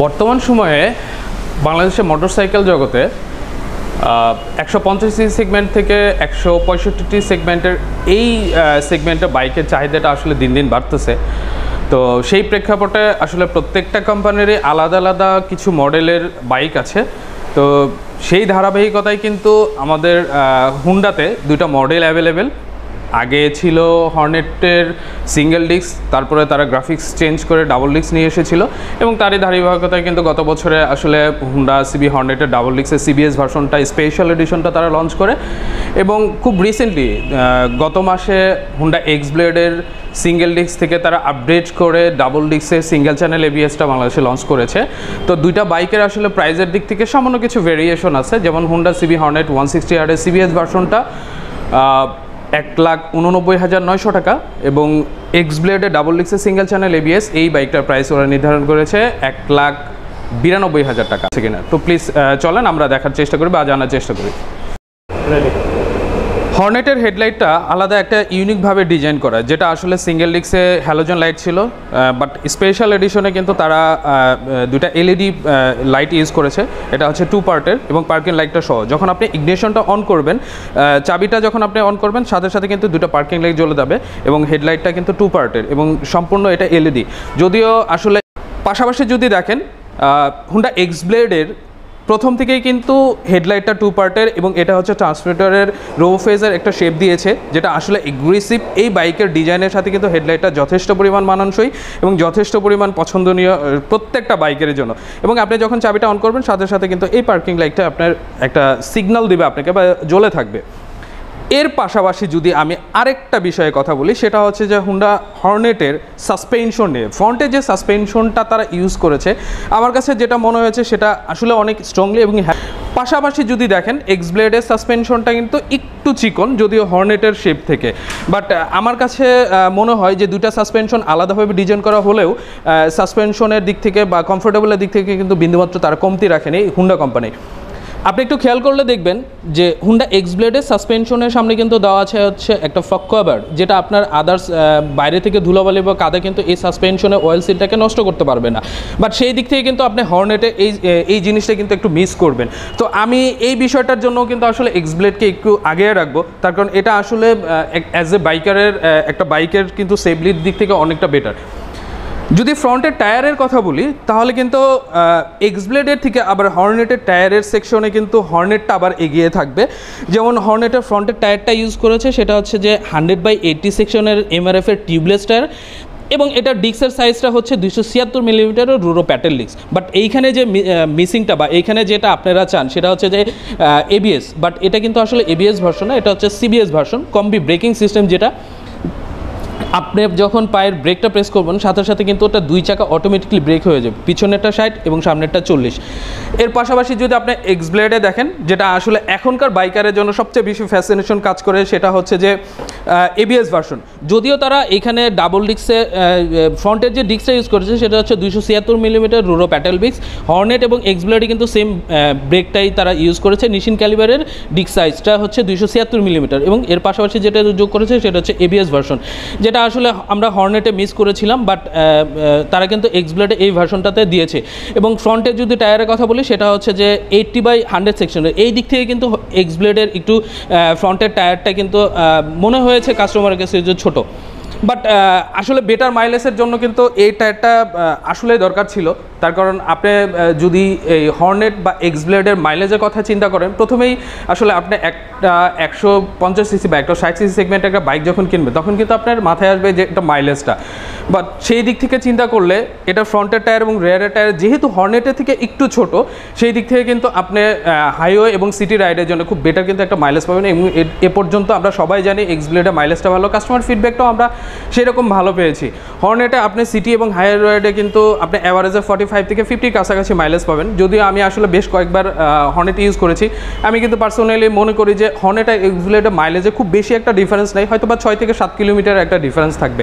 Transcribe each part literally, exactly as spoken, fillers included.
বর্তমান সময়ে বাংলাদেশের মোটরসাইকেল জগতে একশো পঞ্চাশ সিসি সেগমেন্ট থেকে একশো পঁয়ষট্টি সেগমেন্টের এই সেগমেন্টের বাইকের চাহিদাটা আসলে দিন দিন বাড়তেছে। তো সেই প্রেক্ষাপটে আসলে প্রত্যেকটা কোম্পানিরই আলাদা আলাদা কিছু মডেলের বাইক আছে। তো সেই ধারাবাহিকতায় কিন্তু আমাদের হুন্ডাতে দুটো মডেল অ্যাভেলেবেল। আগে ছিল হর্নেটের সিঙ্গেল ডিস্ক, তারপরে তারা গ্রাফিক্স চেঞ্জ করে ডাবল ডিস্ক নিয়ে এসেছিল এবং তারই ধারাবাহিকতায় কিন্তু গত বছরে আসলে হুন্ডা সিবি হর্নেটের ডাবল ডিস্কের সিবিএস ভার্সনটা স্পেশাল এডিশনটা তারা লঞ্চ করে এবং খুব রিসেন্টলি গত মাসে হুন্ডা এক্স ব্লেডের সিঙ্গেল ডিস্ক থেকে তারা আপডেট করে ডাবল ডিস্কের সিঙ্গেল চ্যানেল এবিএসটা বাংলাদেশে লঞ্চ করেছে। তো দুইটা বাইকের আসলে প্রাইজের দিক থেকে সামান্য কিছু ভেরিয়েশন আছে, যেমন Honda CB Hornet one sixty আরের সিবিএস ভার্সনটা এক লাখ উননব্বই হাজার নয়শো টাকা এবং এক্স ব্লেডে ডাবল ডিস্কের সিঙ্গেল চ্যানেল এবিএস এই বাইকটার প্রাইস ওরা নির্ধারণ করেছে এক লাখ বিরানব্বই হাজার টাকা আছে কিনা। তো প্লিজ চলেন আমরা দেখার চেষ্টা করি বা জানার চেষ্টা করি। হর্নেটের হেডলাইটটা আলাদা একটা ইউনিকভাবে ডিজাইন করা, যেটা আসলে সিঙ্গেল ডিস্কে হ্যালোজেন লাইট ছিল, বাট স্পেশাল এডিশনে কিন্তু তারা দুটা এলইডি লাইট ইউজ করেছে। এটা হচ্ছে টু পার্টের এবং পার্কিং লাইটটা সহ। যখন আপনি ইগনিশনটা অন করবেন, চাবিটা যখন আপনি অন করবেন সাথে সাথে কিন্তু দুটো পার্কিং লাইট জ্বলে যাবে এবং হেডলাইটটা কিন্তু টু পার্টের এবং সম্পূর্ণ এটা এলইডি। যদিও আসলে পাশাপাশি যদি দেখেন হুন্ডা এক্স ব্লেডের প্রথম থেকেই কিন্তু হেডলাইটটা টু পার্টের এবং এটা হচ্ছে ট্রান্সমিটারের রো ফেজের একটা শেপ দিয়েছে, যেটা আসলে এগ্রেসিভ। এই বাইকের ডিজাইনের সাথে কিন্তু হেডলাইটটা যথেষ্ট পরিমাণ মানানসই এবং যথেষ্ট পরিমাণ পছন্দনীয় প্রত্যেকটা বাইকের জন্য। এবং আপনি যখন চাবিটা অন করবেন সাথে সাথে কিন্তু এই পার্কিং লাইটটা আপনার একটা সিগন্যাল দিবে আপনাকে বা জ্বলে থাকবে। এর পাশাপাশি যদি আমি আরেকটা বিষয়ে কথা বলি, সেটা হচ্ছে যে হুন্ডা হর্নেটের সাসপেনশন নিয়ে। ফ্রন্টে যে সাসপেনশনটা তারা ইউজ করেছে আমার কাছে যেটা মনে হয়েছে সেটা আসলে অনেক স্ট্রংলি এবং পাশাপাশি যদি দেখেন এক্স ব্লেডের সাসপেনশনটা কিন্তু একটু চিকন, যদিও হর্নেটের শেপ থেকে, বাট আমার কাছে মনে হয় যে দুটা সাসপেনশন আলাদাভাবে ডিজাইন করা হলেও সাসপেনশনের দিক থেকে বা কমফোর্টেবলের দিক থেকে কিন্তু বিন্দুমাত্র তারা কমতি রাখেনি হুন্ডা কোম্পানি। আপনি একটু খেয়াল করলে দেখবেন যে হুন্ডা এক্স ব্লেডের সাসপেনশনের সামনে কিন্তু দেওয়া আছে হচ্ছে একটা ফক কভার, যেটা আপনার আদার্স বাইরে থেকে ধুলাবালি বা কাদা কিন্তু এই সাসপেনশনের অয়েল সিলটাকে নষ্ট করতে পারবে না। বাট সেই দিক থেকে কিন্তু আপনি হর্নেটে এই এই জিনিসটা কিন্তু একটু মিস করবেন। তো আমি এই বিষয়টার জন্য কিন্তু আসলে এক্স ব্লেডকে একটু আগে রাখবো, তার কারণ এটা আসলে অ্যাজ এ বাইকারের একটা বাইকের কিন্তু সেফলির দিক থেকে অনেকটা বেটার। যদি ফ্রন্টের টায়ারের কথা বলি তাহলে কিন্তু এক্স ব্লেডের থেকে আবার হর্নেটের টায়ারের সেকশনে কিন্তু হর্নেটটা আবার এগিয়ে থাকবে। যেমন হর্নেটের ফ্রন্টের টায়ারটা ইউজ করেছে সেটা হচ্ছে যে হান্ড্রেড বাই এইটটি সেকশনের এমআরএফের টিউবলেস টায়ার এবং এটা ডিস্কের সাইজটা হচ্ছে দুইশো ছিয়াত্তর মিলিমিটারের রুরো প্যাটেল ডিস্ক। বাট এইখানে যে মিসিংটা বা এইখানে যেটা আপনারা চান সেটা হচ্ছে যে এবিএস, বাট এটা কিন্তু আসলে এবিএস ভার্সন না, এটা হচ্ছে CBS version, combi braking system, যেটা আপনি যখন পায়ের ব্রেকটা প্রেস করবেন সাথে সাথে কিন্তু ওটা দুই চাকা অটোমেটিকলি ব্রেক হয়ে যাবে, পিছনেরটা ষাট এবং সামনেরটা চল্লিশ। এর পাশাপাশি যদি আপনি এক্স ব্লেডে দেখেন, যেটা আসলে এখনকার বাইকারের জন্য সবচেয়ে বেশি ফ্যাসিনেশন কাজ করে, সেটা হচ্ছে যে এবিএস ভার্সন। যদিও তারা এখানে ডাবল ডিস্কে ফ্রন্টের যে ডিস্কটা ইউজ করেছে সেটা হচ্ছে দুইশো ছিয়াত্তর মিলিমিটার রুরো প্যাটেল ডিস্ক। হর্নেট এবং এক্স ব্লেডে কিন্তু সেম ব্রেকটাই তারা ইউজ করেছে। নিশিন ক্যালিবারের ডিস্ক সাইজটা হচ্ছে দুইশো ছিয়াত্তর মিলিমিটার এবং এর পাশাপাশি যেটা যোগ করেছে সেটা হচ্ছে এবিএস ভার্সন, যেটা আসলে আমরা হর্নেটে মিস করেছিলাম, বাট তারা কিন্তু এক্স ব্লেডে এই ভার্সনটাতে দিয়েছে। এবং ফ্রন্টে যদি টায়ারের কথা বলি সেটা হচ্ছে যে এইটটি বাই হান্ড্রেড সেকশনের, এই দিক থেকে কিন্তু এক্স ব্লেডের একটু ফ্রন্টের টায়ারটা কিন্তু মনে হয়েছে কাস্টমারের কাছে যে ছোটো, বাট আসলে বেটার মাইলেজের জন্য কিন্তু এই টায়ারটা আসলে দরকার ছিল। তার কারণ আপনি যদি এই হর্নেট বা এক্স ব্লেডের মাইলেজের কথা চিন্তা করেন, প্রথমেই আসলে আপনি একটা একশো পঞ্চাশ সিসি বা একটা ষাট সিসি সেগমেন্টে একটা বাইক যখন কিনবে তখন কিন্তু আপনার মাথায় আসবে যে এটা মাইলেজটা, বাট সেই দিক থেকে চিন্তা করলে এটা ফ্রন্টের টায়ার এবং রেয়ারের টায়ার যেহেতু হর্নেটের থেকে একটু ছোট, সেই দিক থেকে কিন্তু আপনি হাইওয়ে এবং সিটি রাইডের জন্য খুব বেটার কিন্তু একটা মাইলেজ পাবেন। এবং এ পর্যন্ত আমরা সবাই জানি এক্স ব্লেডের মাইলেজটা ভালো, কাস্টমার ফিডব্যাকটাও আমরা সেরকম ভালো পেয়েছি। হর্নেটে আপনি সিটি এবং হাইওয়ে রাইডে কিন্তু আপনি অ্যাভারেজে ফর্টি ফাইভ থেকে ফিফটির কাছাকাছি মাইলেজ পাবেন। যদিও আমি আসলে বেশ কয়েকবার হর্নেট ইউজ করেছি, আমি কিন্তু পার্সোনালি মনে করি যে হর্নেট আর এক্স ব্লেডের মাইলেজে খুব বেশি একটা ডিফারেন্স নেই, হয়তো বা ছয় থেকে সাত কিলোমিটার একটা ডিফারেন্স থাকবে।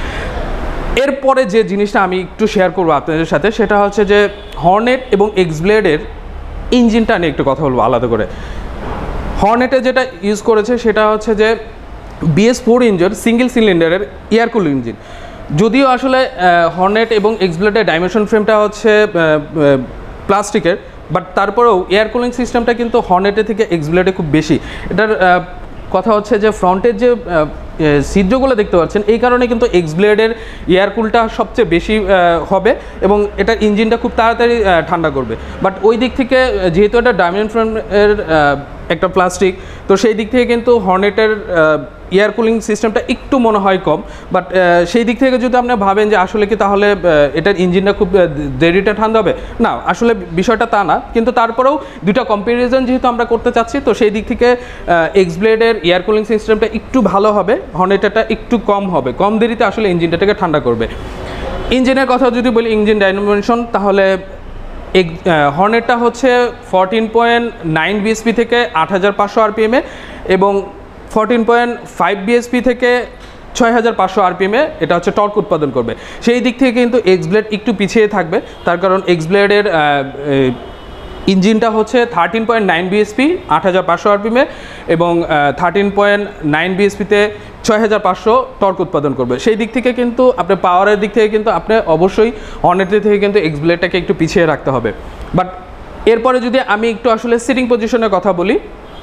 এরপরে যে জিনিসটা আমি একটু শেয়ার করবো আপনাদের সাথে সেটা হচ্ছে যে হর্নেট এবং এক্স ব্লেডের ইঞ্জিনটা নিয়ে একটু কথা বলবো আলাদা করে। হর্নেটে যেটা ইউজ করেছে সেটা হচ্ছে যে বিএস ফোর ইঞ্জিন সিঙ্গেল সিলিন্ডারের এয়ার কুল ইঞ্জিন। যদিও আসলে হর্নেট এবং এক্সব্লেডের ডাইমেনশন ফ্রেমটা হচ্ছে প্লাস্টিকের, বাট তারপরেও এয়ার কুলিং সিস্টেমটা কিন্তু হর্নেটের থেকে এক্সব্লেডে খুব বেশি। এটার কথা হচ্ছে যে ফ্রন্টের যে ছিদ্রগুলো দেখতে পাচ্ছেন, এই কারণে কিন্তু এক্সব্লেডের এয়ার কুলটা সবচেয়ে বেশি হবে এবং এটার ইঞ্জিনটা খুব তাড়াতাড়ি ঠান্ডা করবে। বাট ওই দিক থেকে যেহেতু এটা ডায়মন্ড ফ্রেমের একটা প্লাস্টিক, তো সেই দিক থেকে কিন্তু হর্নেটের এয়ার কুলিং সিস্টেমটা একটু মনে হয় কম। বাট সেই দিক থেকে যদি আপনি ভাবেন যে আসলে কি তাহলে এটার ইঞ্জিনটা খুব দেরিতে ঠান্ডা হবে, না, আসলে বিষয়টা তা না। কিন্তু তারপরেও দুটা কম্প্যারিজন যেহেতু আমরা করতে চাচ্ছি, তো সেই দিক থেকে এক্সব্লেডের এয়ার কুলিং সিস্টেমটা একটু ভালো হবে, হর্নেটেরটা একটু কম হবে, কম দেরিতে আসলে ইঞ্জিনটাকে ঠান্ডা করবে। ইঞ্জিনের কথা যদি বলি, ইঞ্জিন ডাইমেনশন, তাহলে এক হর্নেটটা হচ্ছে ফোরটিন পয়েন্ট নাইন বিএসপি থেকে আট হাজার পাঁচশো আরপিএমে এবং ফোরটিন পয়েন্ট ফাইভ বিএসপি থেকে ছয় হাজার পাঁচশো আরপিএমে এটা হচ্ছে টর্ক উৎপাদন করবে। সেই দিক থেকে কিন্তু এক্সব্লেড একটু পিছিয়ে থাকবে, তার কারণ এক্সব্লেডের ইঞ্জিনটা হচ্ছে থার্টিন পয়েন্ট নাইন বিএসপি আট হাজার পাঁচশো আরপিএমে এবং থার্টিন পয়েন্ট নাইন বিএসপিতে ছয় হাজার পাঁচশো টর্ক উৎপাদন করবে। সেই দিক থেকে কিন্তু আপনার পাওয়ারের দিক থেকে কিন্তু আপনি অবশ্যই হর্নেটের থেকে কিন্তু এক্সব্লেডটাকে একটু পিছিয়ে রাখতে হবে। বাট এরপরে যদি আমি একটু আসলে সিটিং পজিশনের কথা বলি,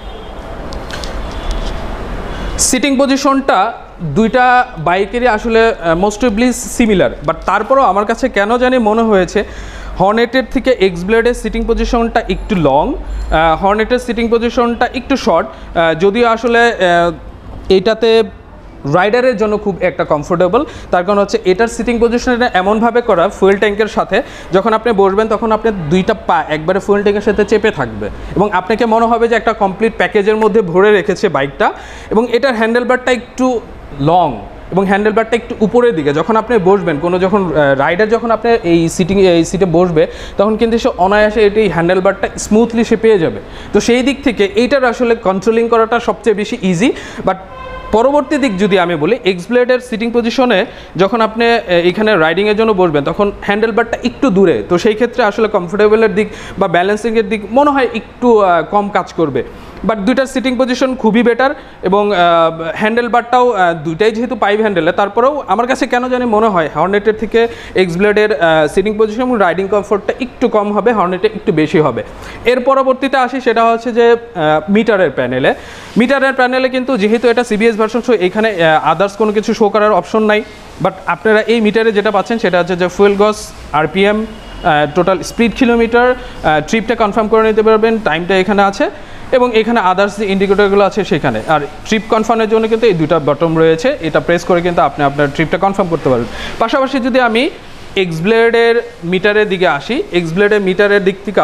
সিটিং পজিশনটা দুইটা বাইকেরই আসলে মোস্টলি সিমিলার, বাট তারপরেও আমার কাছে কেন জানি মনে হয়েছে হর্নেটের থেকে এক্সব্লেডের সিটিং পজিশনটা একটু লং, হর্নেটের সিটিং পজিশনটা একটু শর্ট। যদিও আসলে এইটাতে রাইডারের জন্য খুব একটা কমফোর্টেবল, তার কারণ হচ্ছে এটার সিটিং পজিশনটা এমনভাবে করা ফুয়েল ট্যাঙ্কের সাথে, যখন আপনি বসবেন তখন আপনার দুইটা পা একবারে ফুয়েল ট্যাঙ্কের সাথে চেপে থাকবে এবং আপনাকে মনে হবে যে একটা কমপ্লিট প্যাকেজের মধ্যে ভরে রেখেছে বাইকটা। এবং এটার হ্যান্ডেলবারটা একটু লং এবং হ্যান্ডেলবারটা একটু উপরের দিকে। যখন আপনি বসবেন, কোনো যখন রাইডার যখন আপনি এই সিটিং এই সিটে বসবে, তখন কিন্তু সে অনায়াসে এটি হ্যান্ডেলবারটা স্মুথলি সে পেয়ে যাবে। তো সেই দিক থেকে এইটার আসলে কন্ট্রোলিং করাটা সবচেয়ে বেশি ইজি। বাট পরবর্তী দিক যদি আমি বলি, এক্সব্লেডের সিটিং পজিশনে যখন আপনি এখানে রাইডিংয়ের জন্য বসবেন, তখন হ্যান্ডেলবারটা একটু দূরে, তো সেই ক্ষেত্রে আসলে কমফোর্টেবলের দিক বা ব্যালেন্সিংয়ের দিক মনে হয় একটু কম কাজ করবে। বাট দুইটার সিটিং পজিশন খুবই বেটার এবং হ্যান্ডেলবারটাও দুইটাই যেহেতু পাইপ হ্যান্ডেলে, তারপরেও আমার কাছে কেন জানি মনে হয় হর্নেটের থেকে এক্সব্লেডের সিটিং পজিশন এবং রাইডিং কমফোর্টটা একটু কম হবে, হর্নেটে একটু বেশি হবে। এর পরবর্তীতে আসি, সেটা হচ্ছে যে মিটারের প্যানেলে। মিটারের প্যানেলে কিন্তু যেহেতু এটা সিবিএস ভার্সন, সো এখানে আদার্স কোনো কিছু শো করার অপশন নাই। বাট আপনারা এই মিটারে যেটা পাচ্ছেন সেটা হচ্ছে যে fuel gauge, RPM, total speed kilometre, ট্রিপটা কনফার্ম করে নিতে পারবেন, টাইমটা এখানে আছে এবং এখানে আদার্স যে ইন্ডিকেটরগুলো আছে সেখানে। আর ট্রিপ কনফার্মের জন্য কিন্তু এই দুটা বটম রয়েছে, এটা প্রেস করে কিন্তু আপনি আপনার ট্রিপটা কনফার্ম করতে পারবেন। পাশাপাশি যদি আমি এক্সব্লেডের মিটারের দিকে আসি, এক্সব্লেডের মিটারের দিক থেকে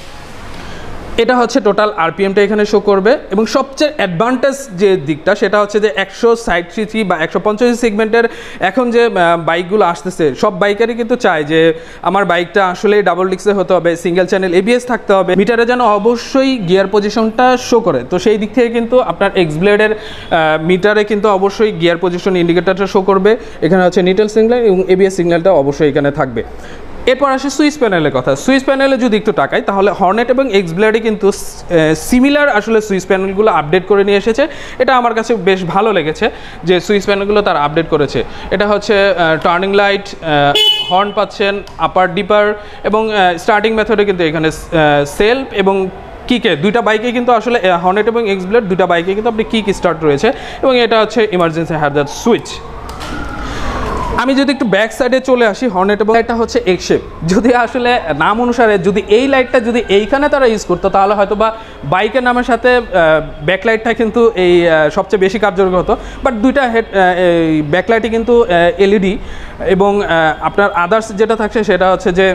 এটা হচ্ছে টোটাল আরপিএমটা এখানে শো করবে এবং সবচেয়ে অ্যাডভান্টেজ যে দিকটা সেটা হচ্ছে যে একশো ষাট সিসি বা একশো পঞ্চাশ সেগমেন্টের এখন যে বাইকগুলো আসতেছে, সব বাইকারই কিন্তু চায় যে আমার বাইকটা আসলে ডাবল ডিস্কে হতে হবে, সিঙ্গেল চ্যানেল এবিএস থাকতে হবে, মিটারে যেন অবশ্যই গিয়ার পজিশনটা শো করে। তো সেই দিক থেকে কিন্তু আপনার এক্সব্লেডের মিটারে কিন্তু অবশ্যই গিয়ার পজিশন ইন্ডিকেটরটা শো করবে। এখানে হচ্ছে নিউট্রাল সিগন্যাল এবং এবিএস সিগন্যালটা অবশ্যই এখানে থাকবে। এরপর আসে সুইচ প্যানেলের কথা। সুইচ প্যানেলে যদি একটু তাকাই, তাহলে হর্নেট এবং এক্সব্লেডে কিন্তু সিমিলার আসলে সুইচ প্যানেলগুলো আপডেট করে নিয়ে এসেছে। এটা আমার কাছে বেশ ভালো লেগেছে যে সুইচ প্যানেলগুলো তারা আপডেট করেছে। এটা হচ্ছে টার্নিং লাইট, হর্ন পাচ্ছেন, আপার ডিপার এবং স্টার্টিং মেথডে কিন্তু এখানে সেলফ এবং কিকে, দুইটা বাইকে কিন্তু আসলে হর্নেট এবং এক্সব্লেড দুইটা বাইকে কিন্তু আপনি কিক স্টার্ট রয়েছে এবং এটা হচ্ছে ইমার্জেন্সি হ্যাজার্ড সুইচ। আমি যদি একটু ব্যাক সাইডে চলে আসি, হর্নেট এবং এটা হচ্ছে এগ শেপ। যদি আসলে নাম অনুসারে যদি এই লাইটটা যদি এইখানে তারা ইউজ করতো, তাহলে হয়তো বা বাইকের নামের সাথে ব্যাকলাইটটা কিন্তু এই সবচেয়ে বেশি কার্যকর হতো। বাট দুইটা হেড এই ব্যাকলাইটই কিন্তু এলইডি এবং আপনার আদার্স যেটা থাকছে সেটা হচ্ছে যে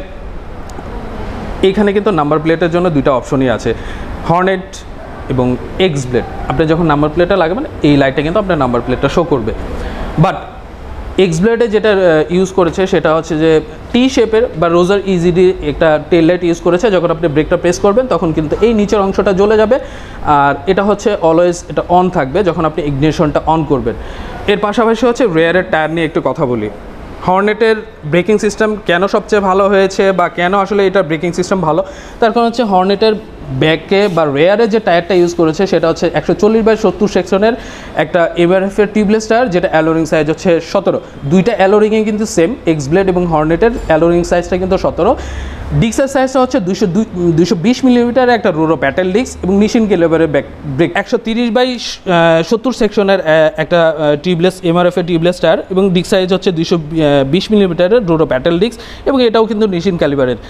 এইখানে কিন্তু নাম্বার প্লেটের জন্য দুইটা অপশনই আছে, হর্নেট এবং এক্সব্লেড। আপনি যখন নাম্বার প্লেটটা লাগাবেন এই লাইটটা কিন্তু আপনার নাম্বার প্লেটটা শো করবে। বাট এক্সব্লেডে যেটা ইউজ করেছে সেটা হচ্ছে যে টি শেপের বা রোজার ইজিডি একটা টেল লাইট ইউজ করেছে। যখন আপনি ব্রেকটা প্রেস করবেন তখন কিন্তু এই নিচের অংশটা জ্বলে যাবে আর এটা হচ্ছে অলওয়েজ এটা অন থাকবে যখন আপনি ইগনিশনটা অন করবেন। এর পাশাপাশি হচ্ছে রেয়ারের টায়ার নিয়ে একটু কথা বলি। হর্নেটের ব্রেকিং সিস্টেম কেন সবচেয়ে ভালো হয়েছে বা কেন আসলে এটা ব্রেকিং সিস্টেম ভালো, তার কারণ হচ্ছে হর্নেটের ব্যাকে বা রেয়ারে যে টায়ারটা ইউজ করেছে সেটা হচ্ছে একশো চল্লিশ বাই সত্তর সেকশনের একটা এমআরএফের টিউবলেস টায়ার, যেটা অ্যালোরিং সাইজ হচ্ছে সতেরো। দুইটা অ্যালোরিংয়ে কিন্তু সেম, এক্স ব্লেড এবং হর্নেটের অ্যালোরিং সাইজটা কিন্তু সতেরো। ডিক্সের সাইজটা হচ্ছে দুইশো দুইশো বিশ মিলিমিটারের একটা রুরো প্যাটেল ডিক্স এবং নিশিন ক্যালিবারের ব্যাক ব্রেক। একশো তিরিশ বাই সত্তর সেকশনের একটা টিউবলেস এমআরএফের টিউবলেস টায়ার এবং ডিক্স সাইজ হচ্ছে দুইশো বিশ মিলিমিটারের রুরো প্যাটেল ডিক্স এবং এটাও কিন্তু নিশিন ক্যালিবারের।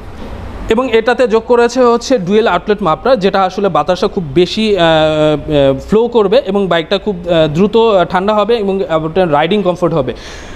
এবং এটাতে যোগ করেছে হচ্ছে ডুয়েল আউটলেট মাপরা, যেটা আসলে বাতাসটা খুব বেশি ফ্লো করবে এবং বাইকটা খুব দ্রুত ঠান্ডা হবে এবং রাইডিং কমফোর্ট হবে।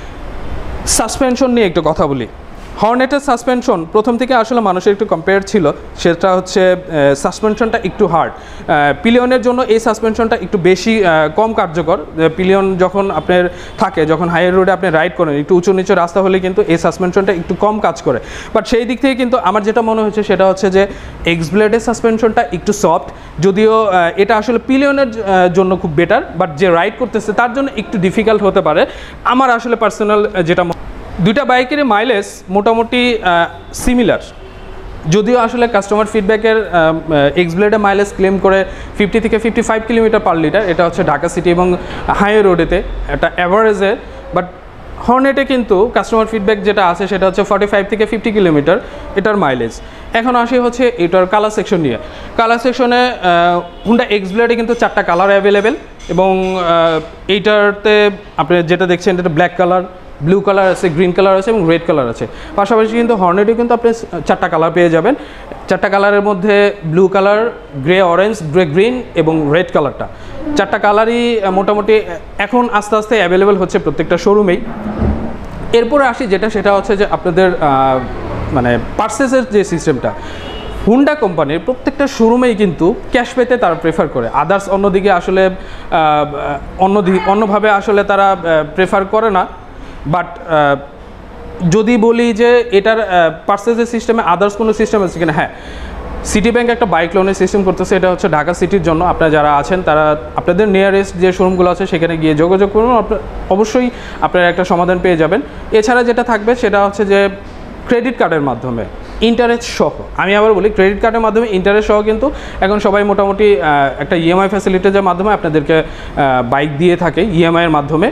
সাসপেনশন নিয়ে একটু কথা বলি। হর্নেটের সাসপেনশন প্রথম থেকে আসলে মানুষের একটু কম্পেয়ার ছিল, সেটা হচ্ছে সাসপেনশনটা একটু হার্ড। পিলিয়নের জন্য এই সাসপেনশনটা একটু বেশি কম কার্যকর। পিলিয়ন যখন আপনার থাকে, যখন হাইওয়ে রোডে আপনি রাইড করেন, একটু উঁচু নিচু রাস্তা হলে কিন্তু এই সাসপেনশনটা একটু কম কাজ করে। বাট সেই দিক থেকে কিন্তু আমার যেটা মনে হচ্ছে সেটা হচ্ছে যে এক্স ব্লেডের সাসপেনশনটা একটু সফট, যদিও এটা আসলে পিলিয়নের জন্য খুব বেটার, বাট যে রাইড করতেছে তার জন্য একটু ডিফিকাল্ট হতে পারে আমার আসলে পার্সোনাল যেটা। দুইটা বাইকেরই মাইলেজ মোটামুটি সিমিলার, যদিও আসলে কাস্টমার ফিডব্যাকের এক্স ব্লেডে মাইলেজ ক্লেম করে ফিফটি থেকে fifty five kilometre per litre, এটা হচ্ছে ঢাকা সিটি এবং হাইওয়ে রোডেতে একটা অ্যাভারেজে। বাট হর্নেটে কিন্তু কাস্টমার ফিডব্যাক যেটা আছে সেটা হচ্ছে ফর্টি ফাইভ থেকে ফিফটি কিলোমিটার এটার মাইলেজ। এখন আসি হচ্ছে এটার কালার সেকশন নিয়ে। কালার সেকশনে হুন্ডা এক্স ব্লেডে কিন্তু চারটা কালার অ্যাভেলেবেল এবং এইটাতে আপনি যেটা দেখছেন এটা ব্ল্যাক কালার, ব্লু কালার আছে, গ্রিন কালার আছে এবং রেড কালার আছে। পাশাপাশি কিন্তু হর্নেটে কিন্তু আপনি চারটা কালার পেয়ে যাবেন। চারটা কালারের মধ্যে blue colour, grey orange, grey green এবং রেড কালারটা, চারটা কালারই মোটামুটি এখন আস্তে আস্তে অ্যাভেলেবেল হচ্ছে প্রত্যেকটা শোরুমেই। এরপরে আসি যেটা, সেটা হচ্ছে যে আপনাদের মানে পার্সেসের যে সিস্টেমটা, হুন্ডা কোম্পানির প্রত্যেকটা শোরুমেই কিন্তু ক্যাশ পেতে তারা প্রেফার করে। আদার্স অন্যদিকে আসলে অন্যদিকে অন্যভাবে আসলে তারা প্রেফার করে না। বাট যদি বলি যে এটার পার্সেসের সিস্টেমে আদার্স কোনো সিস্টেম আছে কিনা, হ্যাঁ, সিটি ব্যাংক একটা বাইক লোনের সিস্টেম করতেছে। এটা হচ্ছে ঢাকা সিটির জন্য। আপনারা যারা আছেন তারা আপনাদের নিয়ারেস্ট যে শোরুমগুলো আছে সেখানে গিয়ে যোগাযোগ করুন, অবশ্যই আপনারা একটা সমাধান পেয়ে যাবেন। এছাড়া যেটা থাকবে সেটা হচ্ছে যে ক্রেডিট কার্ডের মাধ্যমে ইন্টারেস্ট সহ, আমি আবার বলি ক্রেডিট কার্ডের মাধ্যমে ইন্টারেস্ট সহ কিন্তু এখন সবাই মোটামুটি একটা ইএমআই ফ্যাসিলিটিজের মাধ্যমে আপনাদেরকে বাইক দিয়ে থাকে ইএমআইয়ের মাধ্যমে।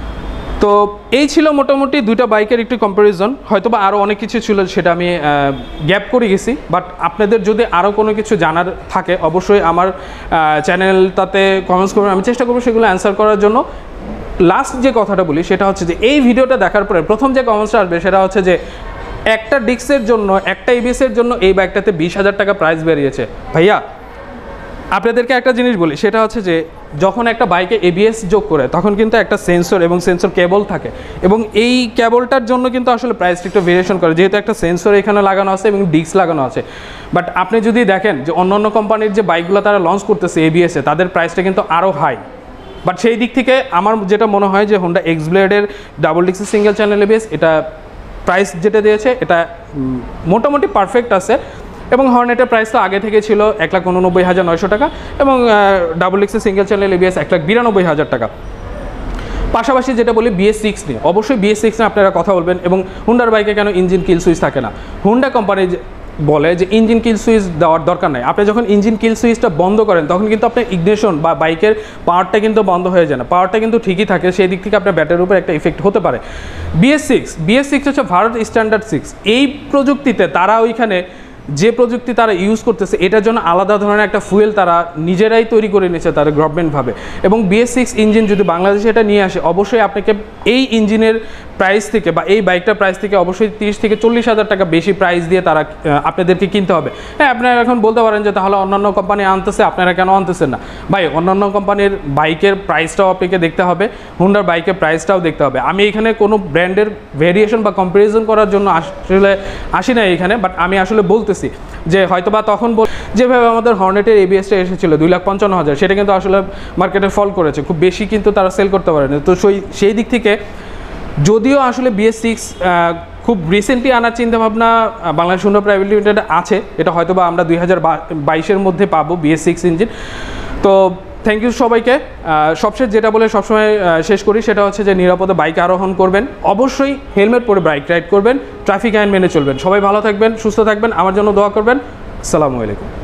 তো এই ছিল মোটামুটি দুইটা বাইকের একটু কম্প্যারিজন। হয়তো বা আরও অনেক কিছু ছিল সেটা আমি গ্যাপ করে গেছি, বাট আপনাদের যদি আরও কোনো কিছু জানার থাকে অবশ্যই আমার চ্যানেলটাতে কমেন্টস করবেন, আমি চেষ্টা করবো সেগুলো অ্যান্সার করার জন্য। লাস্ট যে কথাটা বলি সেটা হচ্ছে যে এই ভিডিওটা দেখার পরে প্রথম যে কমেন্টসটা আসবে সেটা হচ্ছে যে একটা ডিস্কের জন্য, একটা এবিএসের জন্য এই বাইকটাতে বিশ হাজার টাকা প্রাইস বেরিয়েছে। ভাইয়া আপনাদেরকে একটা জিনিস বলি, সেটা হচ্ছে যে যখন একটা বাইকে এবিএস যোগ করে তখন কিন্তু একটা সেন্সর এবং সেন্সর কেবল থাকে এবং এই কেবলটার জন্য কিন্তু আসলে প্রাইসটা একটু ভেরিয়েশন করে, যেহেতু একটা সেন্সর এখানে লাগানো আছে এবং ডিস্ক লাগানো আছে। বাট আপনি যদি দেখেন যে অন্যান্য কোম্পানির যে বাইকগুলো তারা লঞ্চ করতেছে এবিএসে, তাদের প্রাইসটা কিন্তু আরও হাই। বাট সেই দিক থেকে আমার যেটা মনে হয় যে হোন্ডা এক্স ব্লেডের ডাবল ডিক্সের সিঙ্গেল চ্যানেল এবিএস, এটা প্রাইস যেটা দিয়েছে এটা মোটামুটি পারফেক্ট আছে। এবং হর্নেটের প্রাইস তো আগে থেকে ছিল এক লাখ উননব্বই হাজার নয়শো টাকা এবং ডাবল ডিক্সের সিঙ্গেল চ্যানেল এবিএস এক লাখ বিরানব্বই হাজার টাকা। পাশাপাশি যেটা বলি বিএস সিক্স নিয়ে, অবশ্যই বিএস সিক্স নিয়ে আপনারা কথা বলবেন। এবং হুন্ডার বাইকে কেন ইঞ্জিন কিল সুইচ থাকে না, হুন্ডা কোম্পানি বলে যে ইঞ্জিন কিল সুইচ দেওয়ার দরকার নাই। আপনি যখন ইঞ্জিন কিল সুইচটা বন্ধ করেন তখন কিন্তু আপনার ইগনিশন বা বাইকের পাওয়ারটা কিন্তু বন্ধ হয়ে যায় না, পাওয়ারটা কিন্তু ঠিকই থাকে। সেই দিক থেকে আপনার ব্যাটারির উপর একটা ইফেক্ট হতে পারে। বিএস সিক্স বিএস সিক্স হচ্ছে ভারত স্ট্যান্ডার্ড সিক্স। এই প্রযুক্তিতে তারা ওইখানে যে প্রযুক্তি তারা ইউজ করতেছে এটার জন্য আলাদা ধরনের একটা ফুয়েল তারা নিজেরাই তৈরি করে নিয়েছে তারা গভর্নমেন্টভাবে। এবং বিএস সিক্স ইঞ্জিন যদি বাংলাদেশে এটা নিয়ে আসে অবশ্যই আপনাকে এই ইঞ্জিনের প্রাইস থেকে বা এই বাইকটার প্রাইস থেকে অবশ্যই তিরিশ থেকে চল্লিশ হাজার টাকা বেশি প্রাইস দিয়ে তারা আপনাদেরকে কিনতে হবে। হ্যাঁ, আপনারা এখন বলতে পারেন যে তাহলে অন্যান্য কোম্পানি আনতেছে আপনারা কেন আনতেছেন না? ভাই, অন্যান্য কোম্পানির বাইকের প্রাইসটাও আপনাকে দেখতে হবে, হুন্ডার বাইকের প্রাইসটাও দেখতে হবে। আমি এখানে কোনো ব্র্যান্ডের ভেরিয়েশন বা কম্পারিজন করার জন্য আসলে আসি না এখানে, বাট আমি আসলে বলতেছি যে হয়তোবা তখন বল যেভাবে আমাদের হর্নেটের এবিএসটা এসেছিল দুই লাখ পঞ্চান্ন হাজার, সেটা কিন্তু আসলে মার্কেটে ফল করেছে, খুব বেশি কিন্তু তারা সেল করতে পারেনি। তো সেই সেই দিক থেকে যদিও আসলে বিএস সিক্স খুব রিসেন্টলি আনার চিন্তাভাবনা বাংলাদেশ হুন্ডা প্রাইভেট লিমিটেড আছে, এটা হয়তো বা আমরা দুই হাজার বাইশের মধ্যে পাবো বিএস সিক্স ইঞ্জিন। তো থ্যাংক ইউ সবাইকে। সবশেষ যেটা বলে সবসময় শেষ করি সেটা হচ্ছে যে নিরাপদে বাইক আরোহণ করবেন, অবশ্যই হেলমেট পরে বাইক রাইড করবেন, ট্রাফিক আইন মেনে চলবেন। সবাই ভালো থাকবেন, সুস্থ থাকবেন, আমার জন্য দোয়া করবেন। আসসালামু আলাইকুম।